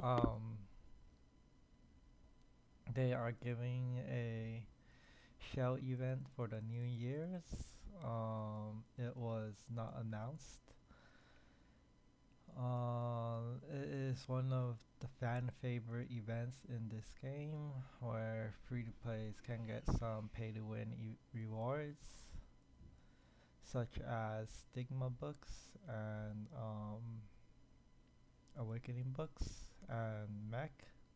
Um, they are giving a shell event for the New Year's. It was not announced. It is one of the fan favorite events in this game where free to plays can get some pay to win rewards such as Stigma books and Awakening books and Mech.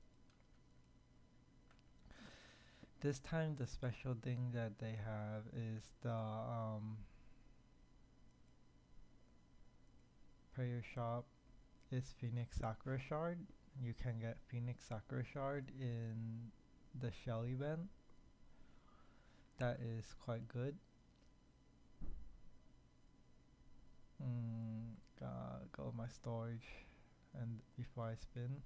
This time the special thing that they have is the prayer shop is Phoenix Sakura Shard. You can get Phoenix Sakura Shard in the shell event. That is quite good. Go my storage and before I spin.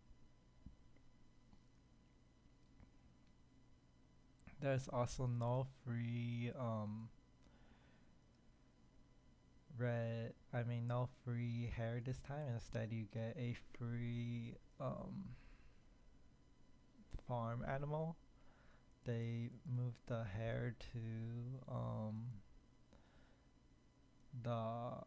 There's also no free no free hair this time. Instead you get a free farm animal. They moved the hair to the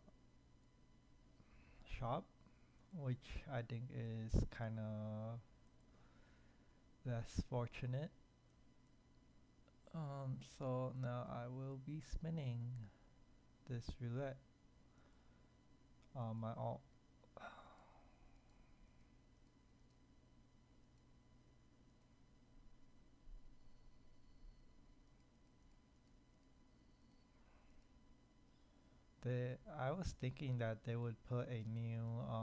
shop, which I think is kind of less fortunate. So now I will be spinning this roulette on my alt. I was thinking that they would put a new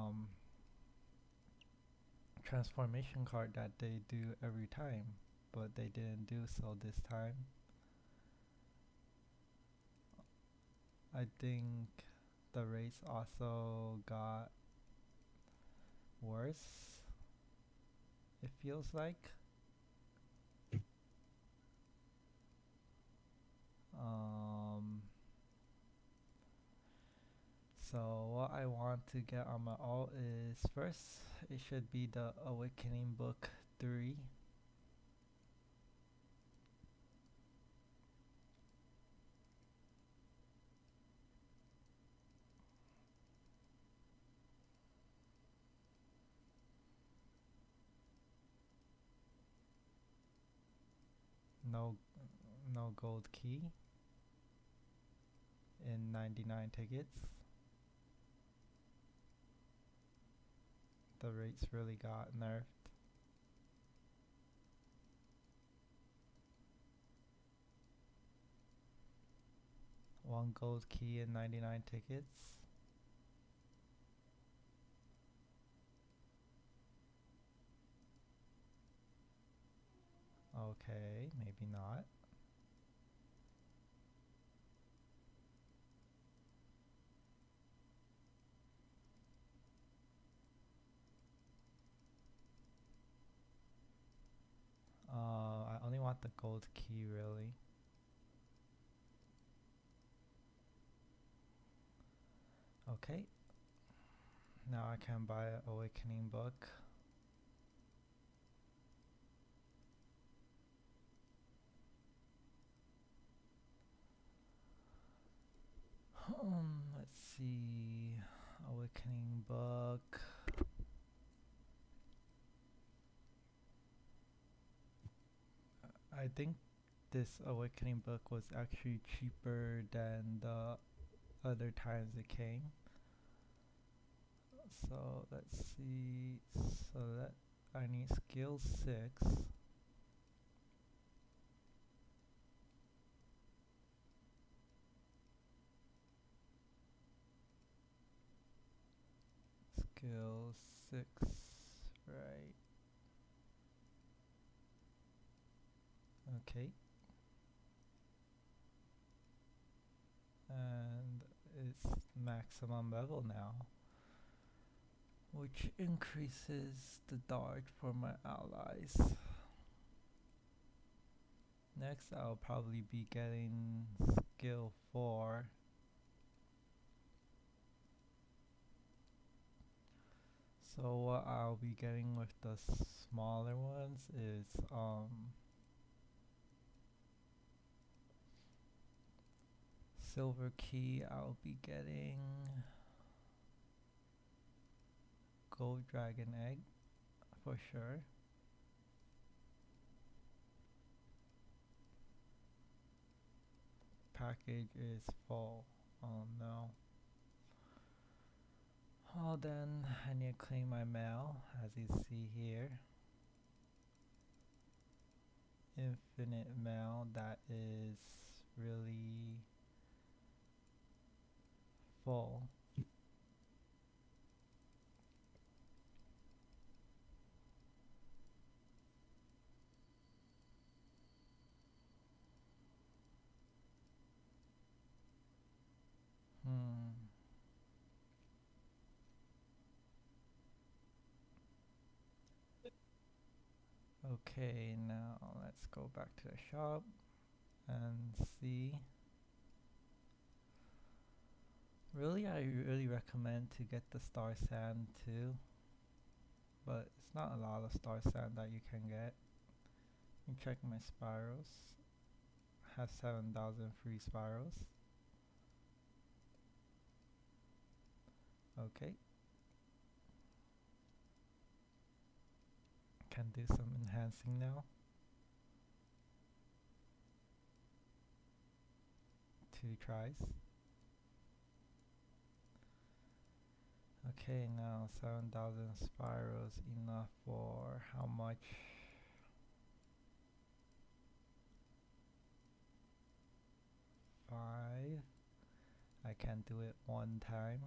transformation card that they do every time, but they didn't do so this time. I think the race also got worse, it feels like. Um, so what I want to get on my alt is first, it should be the Awakening Book 3. No, no gold key in 99 tickets. The rates really got nerfed. One gold key in 99 tickets. Okay, maybe not. I only want the gold key really. Okay. Now I can buy an Awakening Book. Let's see. Awakening Book. I think this Awakening Book was actually cheaper than the other times it came. So let's see. So that I need skill 6. Skill 6, right? Okay. And it's maximum level now, which increases the dodge for my allies. Next I'll probably be getting skill 4. So what I'll be getting with the smaller ones is silver key. I'll be getting gold dragon egg for sure. Package is full. Oh no. Oh, then I need to clean my mail, as you see here. Infinite mail that is really full. Hmm. Okay, now let's go back to the shop and see. Really, I really recommend to get the star sand too, but it's not a lot of star sand that you can get. You check my spirals. Has 7,000 free spirals. Okay. Can do some enhancing now. 2 tries. Okay, now 7,000 spirals enough for how much? 5. I can do it 1 time.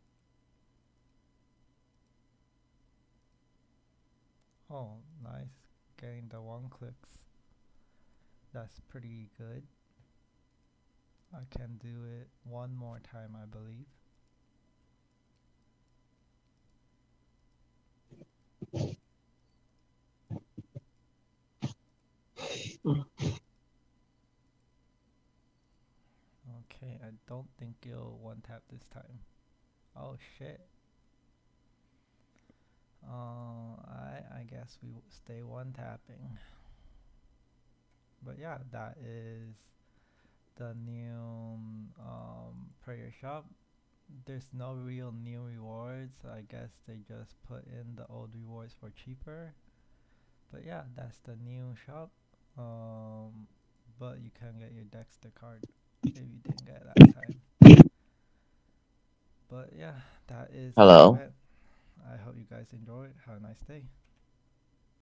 Oh, nice. Getting the 1 clicks. That's pretty good. I can do it 1 more time, I believe. Okay, I don't think you'll 1 tap this time. Oh shit. I guess we stay 1 tapping. But yeah, that is the new prayer shop. There's no real new rewards. I guess they just put in the old rewards for cheaper. But yeah, that's the new shop. But you can get your Dexter card if you didn't get it that time. But yeah, that is the Hello. event. I hope you guys enjoy it. Have a nice day.